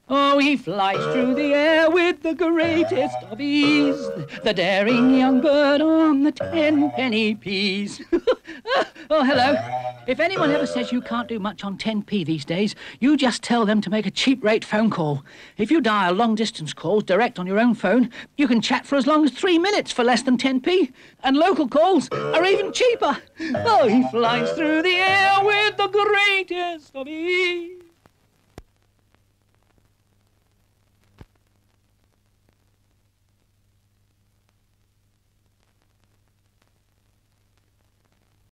Oh, he flies through the air with the greatest of ease, the daring young bird on the tenpenny piece. Oh, hello. If anyone ever says you can't do much on 10p these days, you just tell them to make a cheap rate phone call. If you dial long-distance calls direct on your own phone, you can chat for as long as 3 minutes for less than 10p. And local calls are even cheaper. Oh, he flies through the air with the greatest of ease.